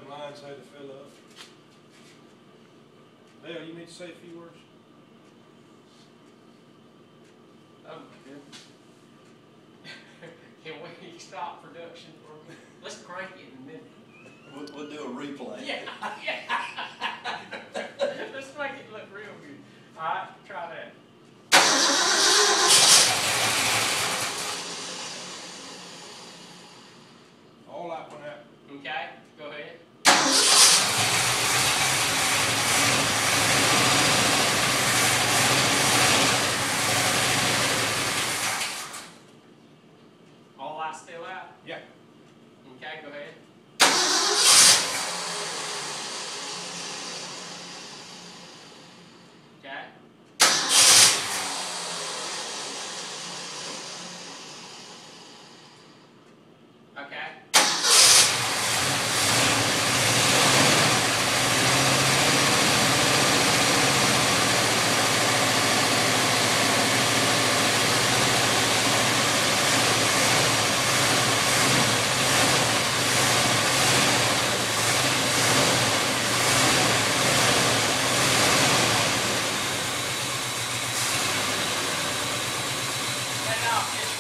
lines had to fill up. Dale, you need to say a few words? Oh my goodness. Can we stop production for a minute? Let's crank it in a minute. We'll do a replay. Yeah, yeah. Let's make it look real good. All right, try that. All that one out. Okay, go ahead. All light still out? Yeah. Okay, go ahead. Okay. Okay. Take off.